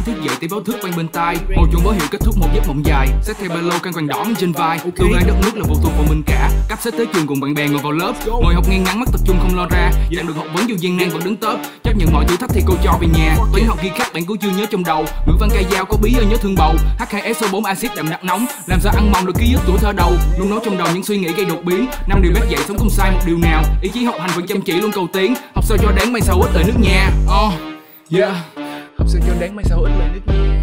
thức dậy tiếng báo thức vang bên tai. Hồi chuông báo hiệu kết thúc một giấc mộng dài. Xách theo ba lô căng quàng đỏ trên vai. Tương lai đất nước là phụ thuộc vào mình cả. Cắp sách tới trường cùng bạn bè ngồi vào lớp. Ngồi học nghe ngắn mắt tập trung không lo ra. Dặn được học vấn dù gian nan vẫn đứng top. Chấp nhận mọi thử thách thì cô cho về nhà. Toán học ghi khắc bạn cũng chưa nhớ trong đầu. Ngữ văn ca dao có bí ơi nhớ thương bầu. H2SO4 axit đậm đặc nóng. Làm sao ăn mòn được ký ức tuổi thơ đầu. Nung nấu trong đầu những suy nghĩ gây đột biến. 5 điều bác dạy sống không sai một điều nào. Ý chí học hành vẫn chăm chỉ luôn cầu tiến. Học sao cho đáng mai sau ích lợi nước nhà. Yeah. Học sao cho đáng mai sau ích lợi nước nhà.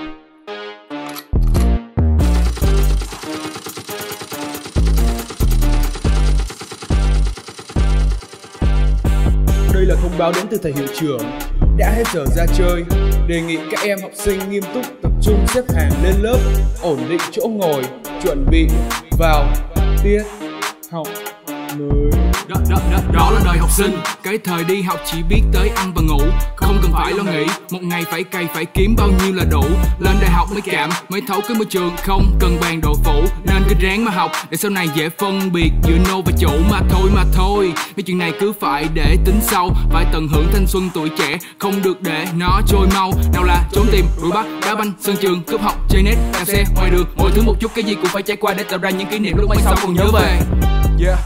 Đây là thông báo đến từ thầy hiệu trưởng. Đã hết giờ ra chơi. Đề nghị các em học sinh nghiêm túc tập trung xếp hàng lên lớp, ổn định chỗ ngồi, chuẩn bị vào tiết học mới. Đó là đời học sinh. Cái thời đi học chỉ biết tới ăn và ngủ. Không cần phải lo nghĩ. Một ngày phải cày phải kiếm bao nhiêu là đủ. Lên đại học mới cảm mới thấu cái môi trường. Không cần bàn độ phủ. Nên cứ ráng mà học để sau này dễ phân biệt giữa nô và chủ mà thôi. Mấy chuyện này cứ phải để tính sau. Phải tận hưởng thanh xuân tuổi trẻ. Không được để nó trôi mau. Nào là trốn tìm, đuổi bắt, đá banh, sân trường, cướp học, chơi net, đạp xe ngoài đường. Mọi thứ một chút cái gì cũng phải trải qua để tạo ra những kỷ niệm lúc mai sau còn nhớ về. Yeah.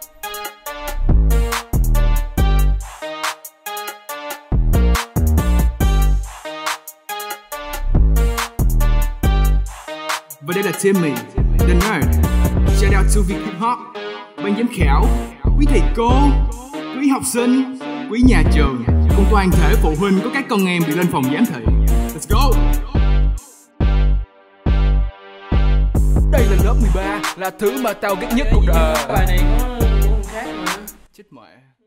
Và đây là Timmy, The Nerd. Shout out to Việt Hip Hop, ban giám khảo, quý thầy cô, quý học sinh, quý nhà trường, cùng toàn thể phụ huynh có các con em bị lên phòng giám thị. Let's go! Đây là lớp 13, là thứ mà tao ghét nhất cuộc đời. Bài này có khác mà. Chết mẹ.